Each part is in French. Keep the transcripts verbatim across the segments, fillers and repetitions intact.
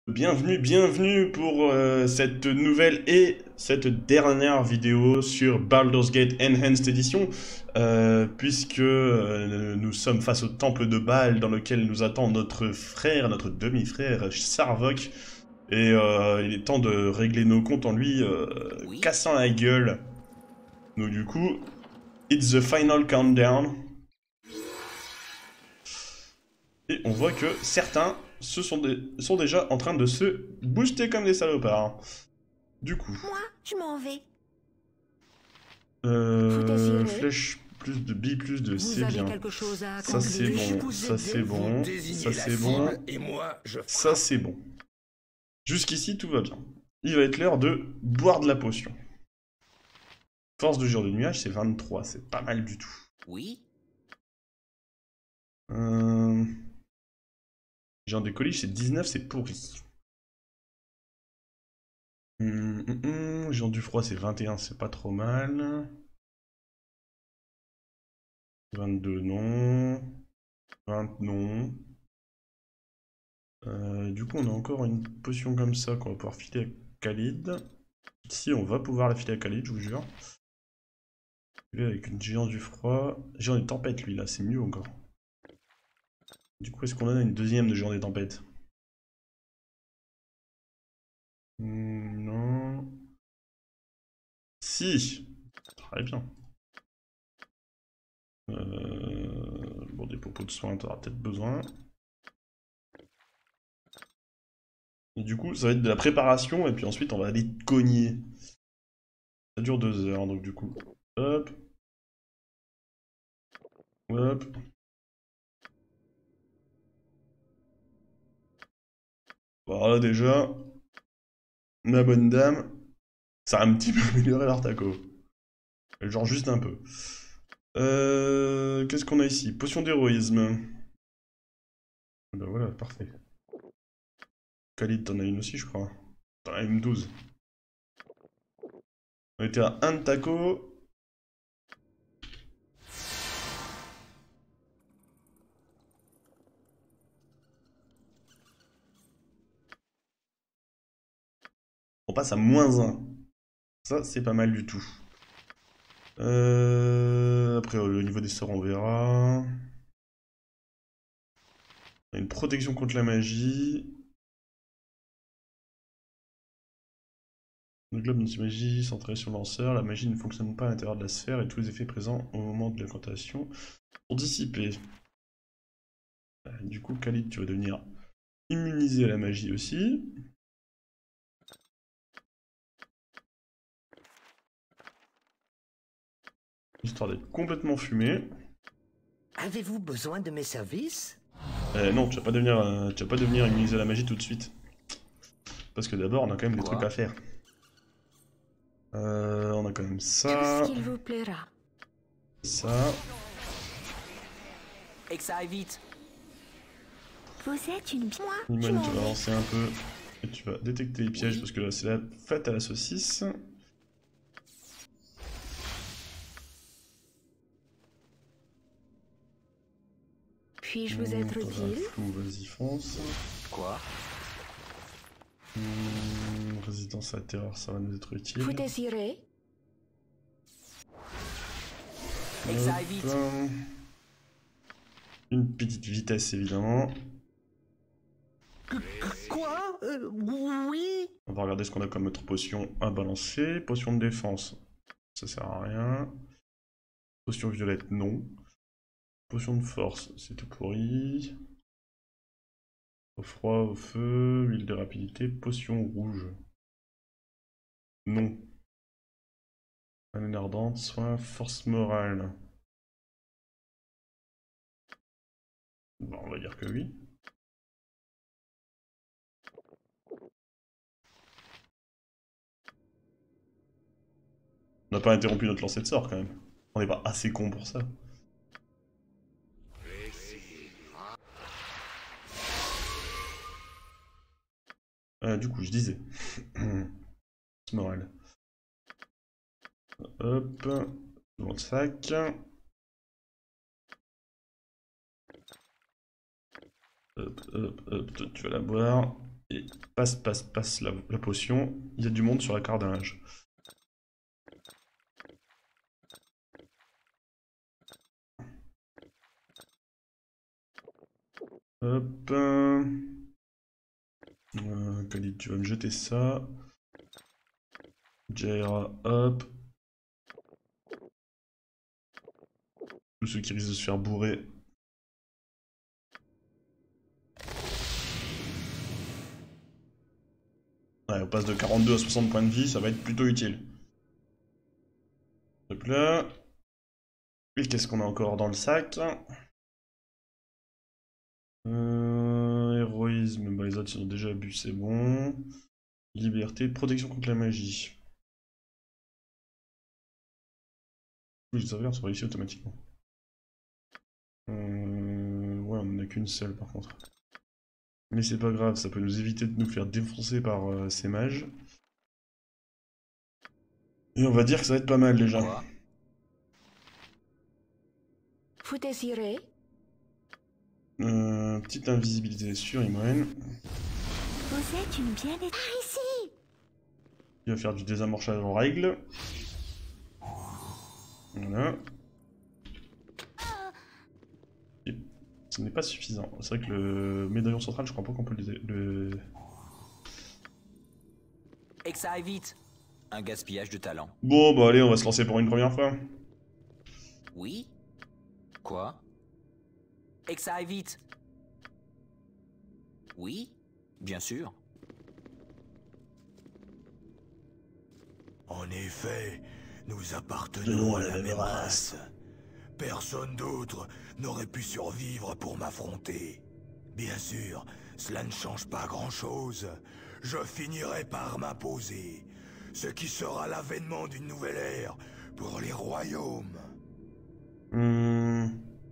Bienvenue, bienvenue pour euh, cette nouvelle et cette dernière vidéo sur Baldur's Gate Enhanced Edition, euh, puisque euh, nous sommes face au temple de Baal dans lequel nous attend notre frère, notre demi-frère Sarvok, et euh, il est temps de régler nos comptes en lui euh, Oui. cassant la gueule. Donc du coup, it's the final countdown. Et on voit que certains se sont, dé- sont déjà en train de se booster comme des salopards. Du coup, Moi, je m'en vais. Vous euh, désirez flèche plus de billes plus de, Vous c'est avez bien. quelque chose à Ça c'est accomplir bon, ça c'est bon, ça c'est bon, Et moi, je ça c'est bon. Jusqu'ici tout va bien. Il va être l'heure de boire de la potion. Force de jour de nuage c'est vingt-trois, c'est pas mal du tout. Oui. Euh... Genre de colis c'est dix-neuf, c'est pourri. Hum, hum, hum. Genre du froid c'est vingt et un, c'est pas trop mal. vingt-deux non. vingt non. Euh, du coup, on a encore une potion comme ça qu'on va pouvoir filer à Khalid. Si, on va pouvoir la filer à Khalid, je vous jure. Lui, avec une géance du froid. Géant des tempêtes, lui, là, c'est mieux encore. Du coup, est-ce qu'on en a une deuxième de géant des tempêtes? Hmm, non. Si! Très bien. Euh... Bon, des popos de soins, t'auras peut-être besoin. Et du coup, ça va être de la préparation, et puis ensuite, on va aller cogner. Ça dure deux heures, donc du coup. Hop. Hop. Voilà, déjà, ma bonne dame, ça a un petit peu amélioré leur taco. Genre juste un peu. Euh, Qu'est-ce qu'on a ici? Potion d'héroïsme. Ben voilà, parfait. Khalid, t'en as une aussi, je crois. T'en as une douze. On était à un de taco. On passe à moins un. Ça, c'est pas mal du tout. Euh... Après, au niveau des sorts, on verra. On a une protection contre la magie. Le globe anti-magie centré sur le lanceur. La magie ne fonctionne pas à l'intérieur de la sphère et tous les effets présents au moment de l'incantation sont dissipés. Du coup, Khalid, tu vas devenir immunisé à la magie aussi. Histoire d'être complètement fumé. Avez-vous besoin de mes services? Euh, non, tu vas pas devenir, euh, tu vas pas devenir immunisé à la magie tout de suite. Parce que d'abord, on a quand même des trucs Quoi? à faire. Euh, on a quand même tout ça, ce qu'il vous plaira. ça. Et que ça aille vite. Vous êtes une... Moi, je Limon, m'en tu vas vais. avancer un peu. Et tu vas détecter les pièges Oui. parce que là, c'est la fête à la saucisse. Puis-je vous Mmh, être t'as un utile? flou, vas-y, fonce. Quoi? Mmh, résistance à la terreur, ça va nous être utile. Vous désirez Et que ça aille vite. Hop. Une petite vitesse, évidemment. Quoi? Euh, oui. On va regarder ce qu'on a comme autre potion à balancer. Potion de défense, ça sert à rien. Potion violette, non. Potion de force, c'est tout pourri. Au froid, au feu, huile de rapidité, potion rouge. Non. Haleine ardente, soin, force morale. Bon, on va dire que oui. On n'a pas interrompu notre lancer de sort quand même. On n'est pas assez con pour ça. Euh, du coup, je disais. Force morale. Hop. Dans le sac. Hop, hop, hop. Tu vas la boire. Et passe, passe, passe la, la potion. Il y a du monde sur la carte d'un linge. Hop. Euh, Khalid, tu vas me jeter ça. Jaira, hop. Tous ceux qui risquent de se faire bourrer. Ouais, on passe de quarante-deux à soixante points de vie, ça va être plutôt utile. Hop là. Et qu'est-ce qu'on a encore dans le sac? euh, Héroïsme, bah les autres ils ont déjà bu, c'est bon. Liberté, protection contre la magie. Oui, les sauvegardes sont réussies automatiquement. Euh... Ouais, on n'en a qu'une seule par contre. Mais c'est pas grave, ça peut nous éviter de nous faire défoncer par euh, ces mages. Et on va dire que ça va être pas mal déjà. Quoi? Vous désirez? Euh, petite invisibilité sur Imoen. Vous êtes une bien des... Par ici! Il va faire du désamorçage en règle. Voilà. Et ce n'est pas suffisant. C'est vrai que le médaillon central, je crois pas qu'on peut le... le... Et que ça aille vite. Un gaspillage de talent. Bon, bah allez, on va se lancer pour une première fois. Oui? Quoi? Et que ça aille vite. Oui? Bien sûr. En effet, nous appartenons à la même race. Personne d'autre n'aurait pu survivre pour m'affronter. Bien sûr, cela ne change pas grand-chose. Je finirai par m'imposer, ce qui sera l'avènement d'une nouvelle ère pour les royaumes. Hmm.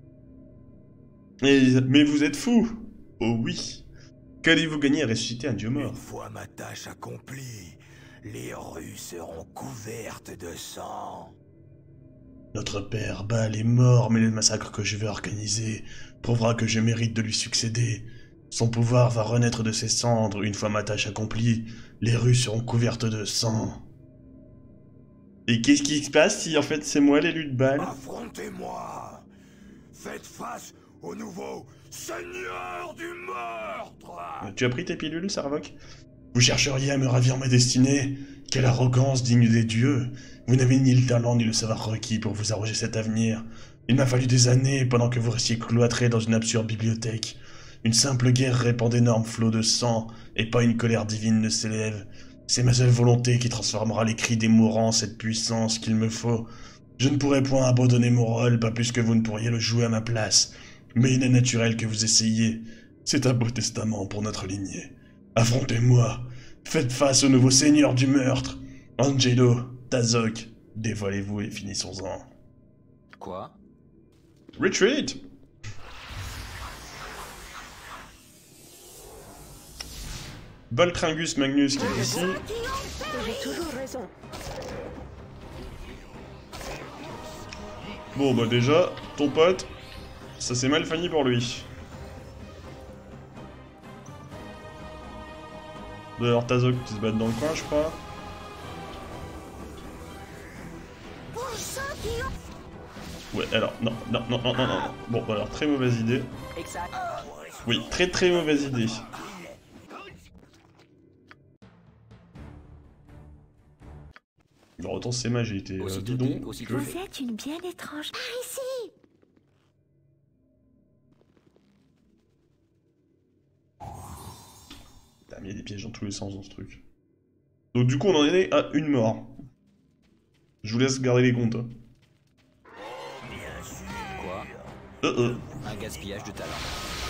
Et- mais vous êtes fous! Oh oui! Qu'allez-vous gagner à ressusciter un dieu mort? Une fois ma tâche accomplie, les rues seront couvertes de sang. Notre père Baal est mort, mais le massacre que je vais organiser prouvera que je mérite de lui succéder. Son pouvoir va renaître de ses cendres une fois ma tâche accomplie. Les rues seront couvertes de sang. Et qu'est-ce qui se passe si en fait c'est moi l'élu de Baal? Affrontez-moi! Faites face au nouveau Seigneur du meurtre! Tu as pris tes pilules, Sarvok? Vous chercheriez à me ravir ma destinée? Quelle arrogance digne des dieux! Vous n'avez ni le talent ni le savoir requis pour vous arroger cet avenir. Il m'a fallu des années pendant que vous restiez cloîtrés dans une absurde bibliothèque. Une simple guerre répand d'énormes flots de sang, et pas une colère divine ne s'élève. C'est ma seule volonté qui transformera les cris des mourants en cette puissance qu'il me faut. Je ne pourrai point abandonner mon rôle, pas plus que vous ne pourriez le jouer à ma place. Mais il est naturel que vous essayiez. C'est un beau testament pour notre lignée. Affrontez-moi. Faites face au nouveau seigneur du meurtre. Angelo, Tazok, dévoilez-vous et finissons-en. Quoi? Retreat! Voltringus Magnus qui est ici. J'ai toujours raison. Bon bah déjà, ton pote, ça s'est mal fini pour lui. D'ailleurs Tazok qui se bat dans le coin je crois. Ouais alors, non, non, non, non, non, non. Bon bah alors très mauvaise idée. Et que ça... Oui, très très mauvaise idée. Alors autant ces mages j'ai été euh, Aussitôt bidon. dit, aussitôt que- Vous êtes une bien étrange... Par ici! Putain, mais il y a des pièges dans tous les sens dans ce truc. Donc du coup on en est à une mort. Je vous laisse garder les comptes. hein. Quoi? Euh, euh. Un gaspillage de talent.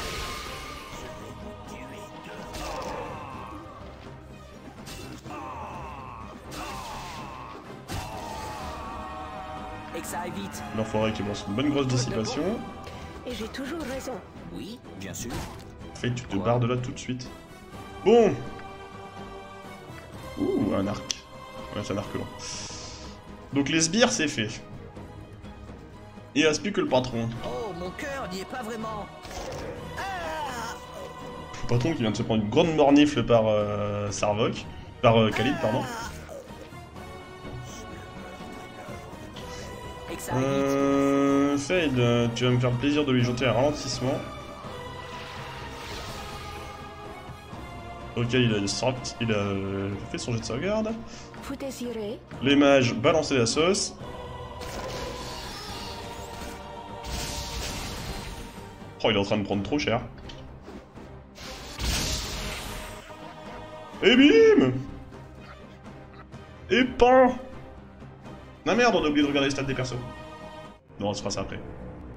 Et que ça aille vite. L'enfoiré qui lance une bonne grosse dissipation. Et j'ai toujours raison. Oui, bien sûr. Fait, tu te Quoi? barres de là tout de suite. Bon. Ouh, un arc. Ouais, c'est un arc long. Donc les sbires, c'est fait. Il reste plus que le patron. Oh, mon cœur n'y est pas vraiment. Patron qui vient de se prendre une grande mornifle par euh, Sarvok. Par euh, Khalid, pardon. Euh... Fade, tu vas me faire le plaisir de lui jeter un ralentissement. Ok, il a, sorti, il a fait son jet de sauvegarde. Vous désirez? Les mages, balancer la sauce. Oh, il est en train de prendre trop cher. Et bim! Et pan! Ah merde, on a oublié de regarder les stats des persos. Non, on se fera ça après.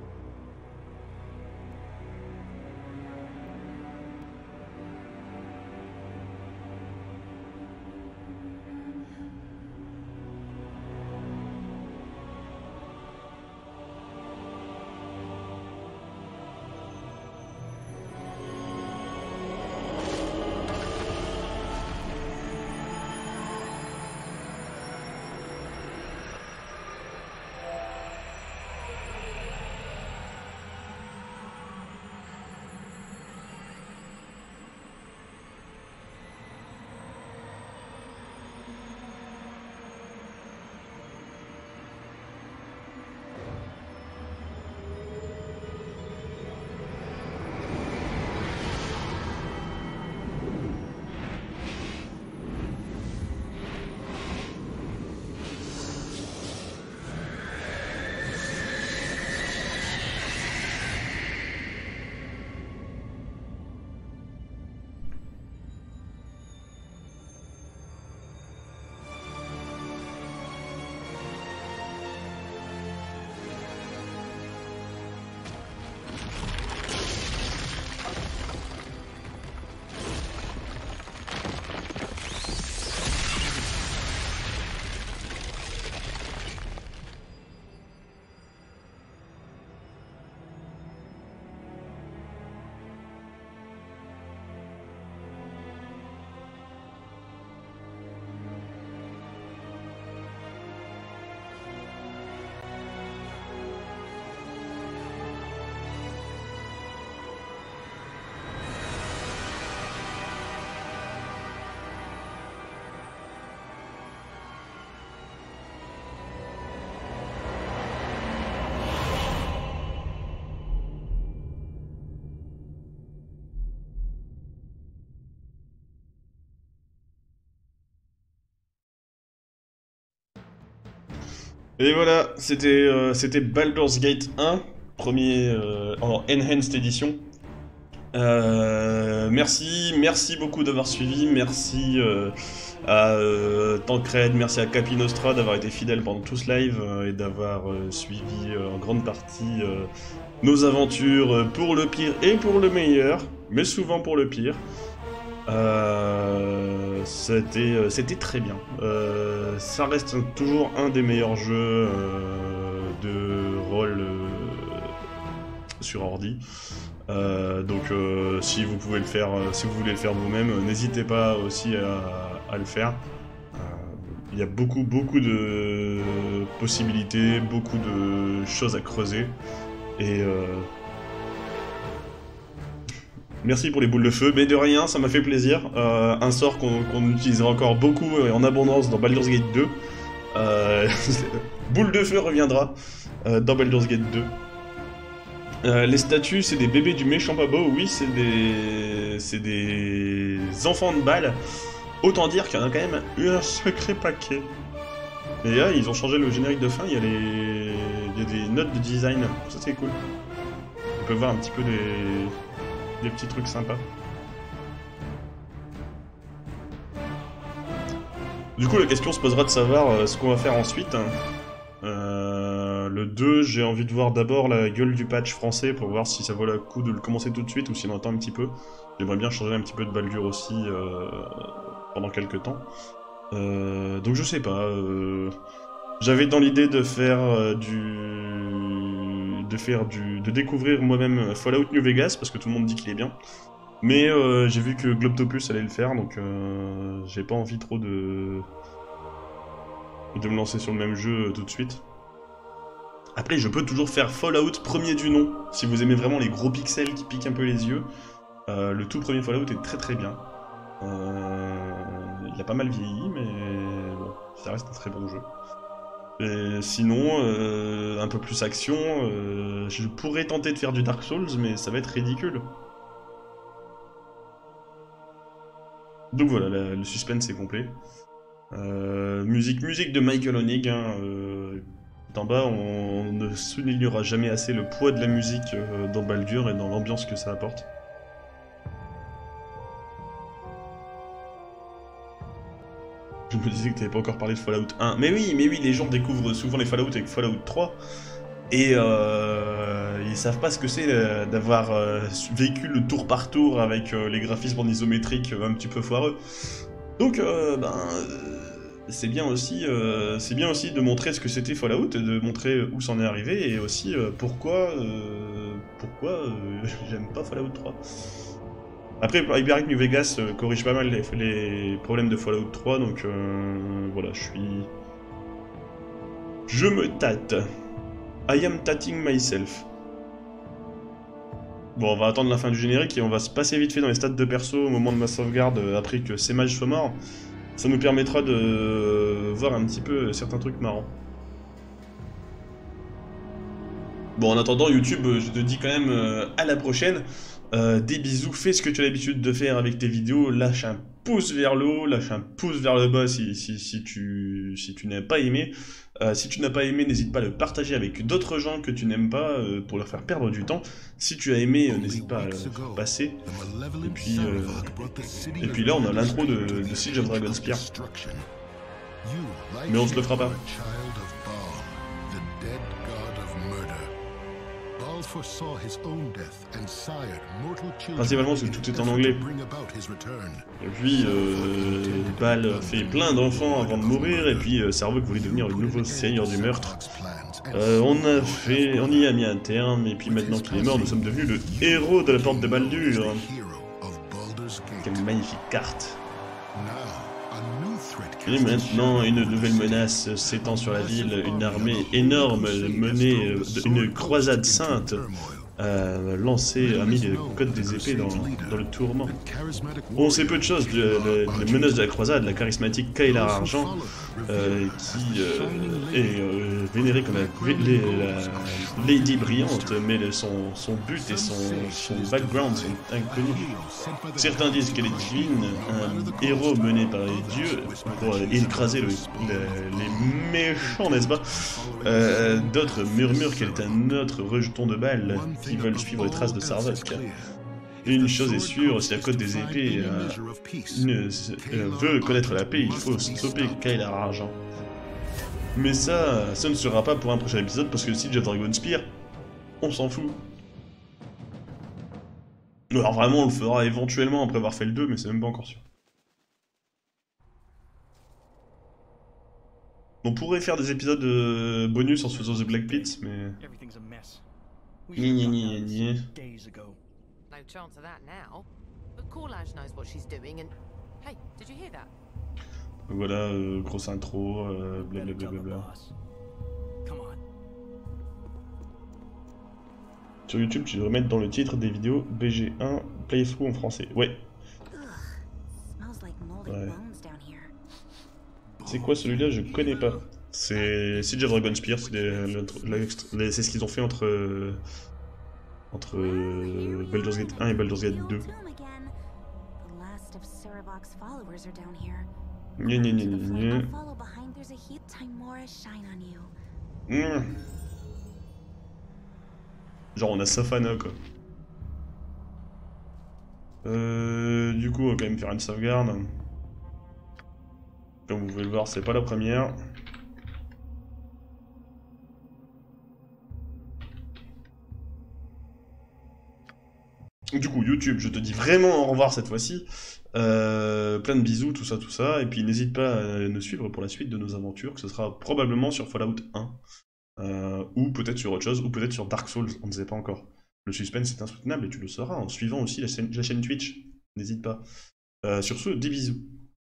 Et voilà, c'était euh, c'était Baldur's Gate un, premier euh, en Enhanced Edition. Euh, merci, merci beaucoup d'avoir suivi, merci euh, à euh, Tancred, merci à Capinostra d'avoir été fidèle pendant tout ce live euh, et d'avoir euh, suivi euh, en grande partie euh, nos aventures pour le pire et pour le meilleur, mais souvent pour le pire. Euh, c'était c'était très bien. Euh, ça reste toujours un des meilleurs jeux euh, de rôle euh, sur ordi. Euh, donc euh, si vous pouvez le faire, euh, si vous voulez le faire vous-même, euh, n'hésitez pas aussi à, à le faire. Il euh, y a beaucoup beaucoup de possibilités, beaucoup de choses à creuser et euh, merci pour les boules de feu, mais de rien, ça m'a fait plaisir. Euh, un sort qu'on qu'on utilisera encore beaucoup et en abondance dans Baldur's Gate deux. Euh, boule de feu reviendra euh, dans Baldur's Gate deux. Euh, les statues, c'est des bébés du méchant pas beau, oui, c'est des... c'est des enfants de balle. Autant dire qu'il y en a quand même eu un sacré paquet. Et là, ils ont changé le générique de fin, il y a les... il y a des notes de design, ça c'est cool. On peut voir un petit peu des... des petits trucs sympas. Du coup, la question se posera de savoir euh, ce qu'on va faire ensuite. Hein. Euh, le deux, j'ai envie de voir d'abord la gueule du patch français pour voir si ça vaut le coup de le commencer tout de suite ou si on attend un petit peu. J'aimerais bien changer un petit peu de Baldur aussi euh, pendant quelques temps. Euh, donc je sais pas. Euh, J'avais dans l'idée de faire euh, du... de faire du... de découvrir moi-même Fallout New Vegas parce que tout le monde dit qu'il est bien. Mais euh, j'ai vu que Globtopus allait le faire, donc euh, j'ai pas envie trop de... de me lancer sur le même jeu euh, tout de suite. Après, je peux toujours faire Fallout premier du nom, si vous aimez vraiment les gros pixels qui piquent un peu les yeux. Euh, le tout premier Fallout est très très bien. Euh, il a pas mal vieilli, mais bon, ça reste un très bon jeu. Et sinon, euh, un peu plus action, euh, je pourrais tenter de faire du Dark Souls, mais ça va être ridicule. Donc voilà, la, le suspense est complet. Euh, musique, musique de Michael Honig. Hein, euh, d'en bas, on, on ne soulignera jamais assez le poids de la musique euh, dans Baldur et dans l'ambiance que ça apporte. Je me disais que t'avais pas encore parlé de Fallout un. Mais oui, mais oui, les gens découvrent souvent les Fallout avec Fallout trois. Et euh, ils savent pas ce que c'est euh, d'avoir euh, vécu le tour par tour avec euh, les graphismes en isométrique euh, un petit peu foireux. Donc, euh, ben, euh, c'est bien aussi, euh, c'est bien aussi de montrer ce que c'était Fallout, de montrer où c'en est arrivé et aussi euh, pourquoi, euh, pourquoi euh, j'aime pas Fallout trois. Après, Hyperic New Vegas euh, corrige pas mal les, les problèmes de Fallout trois, donc euh, voilà, je suis, je me tâte. I am tatting myself. Bon, on va attendre la fin du générique et on va se passer vite fait dans les stats de perso au moment de ma sauvegarde euh, après que ces mages soient morts. Ça nous permettra de euh, voir un petit peu certains trucs marrants. Bon, en attendant, YouTube, je te dis quand même euh, à la prochaine. Euh, des bisous, fais ce que tu as l'habitude de faire avec tes vidéos, lâche un pouce vers le haut, lâche un pouce vers le bas si, si, si tu, si tu n'as pas aimé. Euh, si tu n'as pas aimé, n'hésite pas à le partager avec d'autres gens que tu n'aimes pas euh, pour leur faire perdre du temps. Si tu as aimé, euh, n'hésite pas à le faire passer. Et puis, euh, et puis là, on a l'intro de, de Siege of Dragonspear. Mais on se le fera pas. Principalement parce que tout est en anglais. Et puis, euh, Bal fait plein d'enfants avant de mourir, et puis euh, Servok voulait devenir le nouveau seigneur du meurtre. Euh, on a fait, on y a mis un terme, et puis maintenant qu'il est mort, nous sommes devenus le héros de la porte de Baldur. Quelle magnifique carte. Et maintenant, une nouvelle menace s'étend sur la ville, une armée énorme menée, une croisade sainte. Euh, lancé, a mis les codes des épées dans, dans le tourment. On sait peu de choses de la menace de la croisade, la charismatique Kaylar Argent, euh, qui euh, est euh, vénérée comme la, la Lady Brillante, mais le, son, son but et son, son background sont inconnus. Certains disent qu'elle est divine, un héros mené par les dieux pour écraser le, le, les méchants, n'est-ce pas? euh, D'autres murmurent qu'elle est un autre rejeton de balles qui veulent suivre les traces de Servok. Une chose est sûre, si la côte des épées euh, ne, euh, veut connaître la paix, il faut stopper Kaylar Argent. Mais ça, ça ne sera pas pour un prochain épisode parce que Siege of Dragonspear, on s'en fout. Alors vraiment, on le fera éventuellement après avoir fait le deux, mais c'est même pas encore sûr. On pourrait faire des épisodes de bonus en se faisant The Black Pit, mais... Ni ni ni ni. No chance of that now. But Corlage knows what she's doing and hey, did you hear that? Voilà, euh, grosse intro, euh, blablabla. Sur YouTube, tu devrais mettre dans le titre des vidéos B G un playthrough en français. Ouais. Ouais. C'est quoi celui-là? Je connais pas. C'est Siege of Dragonspear, c'est ce qu'ils ont fait entre euh, entre euh, Baldur's Gate un et Baldur's Gate deux. Gna gna gna gna gna. Mmh. Genre on a Safana quoi. Euh, du coup on va quand même faire une sauvegarde. Comme vous pouvez le voir, c'est pas la première. Du coup, YouTube, je te dis vraiment au revoir cette fois-ci. Euh, plein de bisous, tout ça, tout ça. Et puis n'hésite pas à nous suivre pour la suite de nos aventures, que ce sera probablement sur Fallout un. Euh, ou peut-être sur autre chose, ou peut-être sur Dark Souls, on ne sait pas encore. Le suspense est insoutenable et tu le sauras en suivant aussi la chaîne, la chaîne Twitch. N'hésite pas. Euh, sur ce, des bisous.